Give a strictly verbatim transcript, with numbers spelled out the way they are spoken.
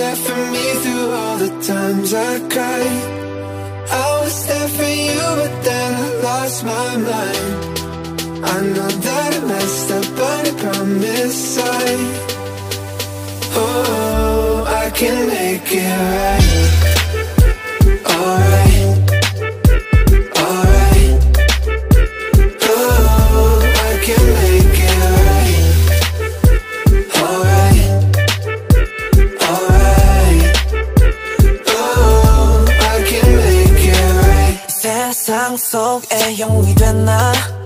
there for me through all the times I cried. I was there for you, but then I lost my mind. I know that I messed up, but I promise I Oh, I can make it right. Alright, alright. Oh, I can make it right. Alright, alright. Oh, I can make it right. 세상 속에 영웅이 됐나